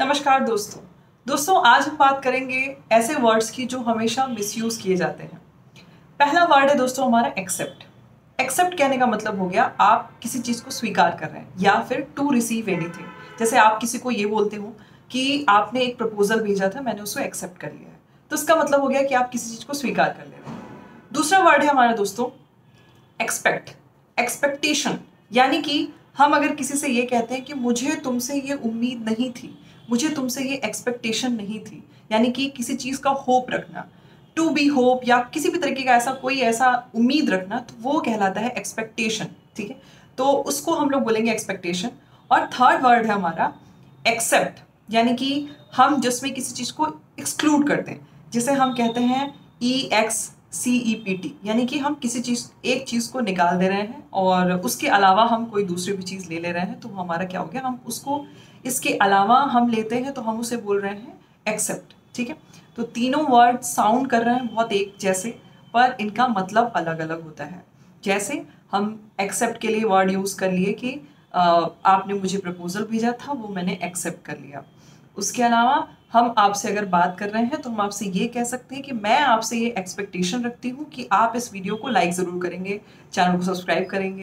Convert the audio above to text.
नमस्कार दोस्तों आज हम बात करेंगे ऐसे वर्ड्स की जो हमेशा मिसयूज किए जाते हैं। पहला वर्ड है दोस्तों हमारा एक्सेप्ट। एक्सेप्ट कहने का मतलब हो गया आप किसी चीज को स्वीकार कर रहे हैं या फिर टू रिसीव एनीथिंग। जैसे आप किसी को ये बोलते हो कि आपने एक प्रपोजल भेजा था, मैंने उसको एक्सेप्ट कर लिया है, तो इसका मतलब हो गया कि आप किसी चीज को स्वीकार कर ले रहे हैं। दूसरा वर्ड है हमारा दोस्तों एक्सपेक्ट। एक्सपेक्टेशन यानी कि हम अगर किसी से ये कहते हैं कि मुझे तुमसे ये उम्मीद नहीं थी, मुझे तुमसे ये एक्सपेक्टेशन नहीं थी, यानी कि किसी चीज का होप रखना, टू बी होप या किसी भी तरीके का ऐसा कोई ऐसा उम्मीद रखना, तो वो कहलाता है एक्सपेक्टेशन। ठीक है, तो उसको हम लोग बोलेंगे एक्सपेक्टेशन। और थर्ड वर्ड है हमारा एक्सेप्ट, यानी कि हम जिसमें किसी चीज को एक्सक्लूड करते हैं, जिसे हम कहते हैं EXCEPT, यानी कि हम किसी चीज एक चीज को निकाल दे रहे हैं और उसके अलावा हम कोई दूसरी भी चीज ले ले रहे हैं, तो हमारा क्या हो गया, हम उसको इसके अलावा हम लेते हैं तो हम उसे बोल रहे हैं एक्सेप्ट। ठीक है, तो तीनों वर्ड साउंड कर रहे हैं बहुत एक जैसे, पर इनका मतलब अलग अलग होता है। जैसे हम एक्सेप्ट के लिए वर्ड यूज कर लिए कि आपने मुझे प्रपोजल भेजा था, वो मैंने एक्सेप्ट कर लिया। उसके अलावा हम आपसे अगर बात कर रहे हैं तो हम आपसे ये कह सकते हैं कि मैं आपसे ये एक्सपेक्टेशन रखती हूँ कि आप इस वीडियो को लाइक ज़रूर करेंगे, चैनल को सब्सक्राइब करेंगे।